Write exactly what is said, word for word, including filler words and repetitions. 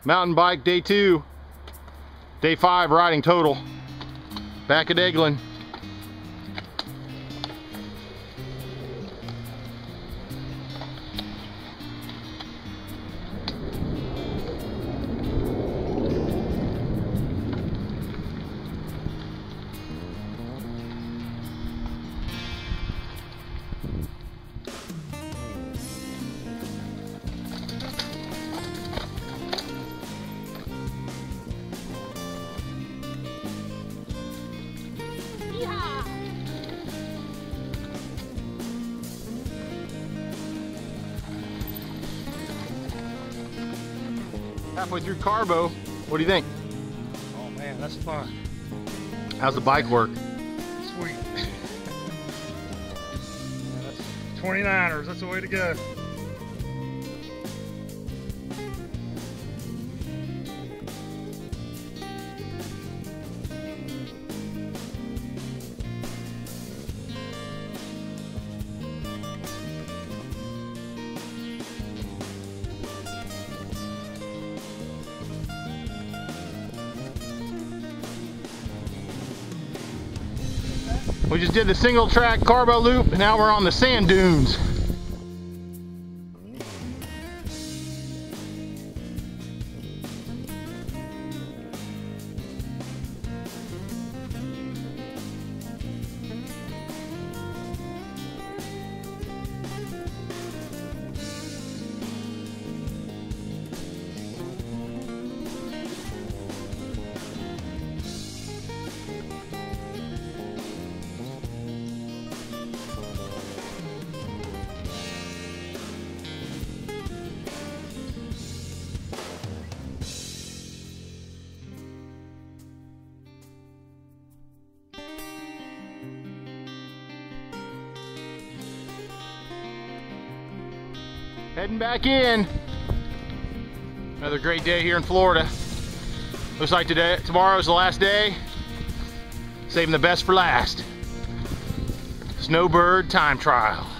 Mountain bike day two. Day five riding total. Back at Eglin. Halfway through Carbo, what do you think? Oh man, that's fun. How's the bike work? Sweet. Yeah, that's twenty-niners, that's the way to go. We just did the single track Carbo loop, and now we're on the sand dunes. Heading back in. Another great day here in Florida. Looks like today, tomorrow's the last day. Saving the best for last. Snowbird time trial.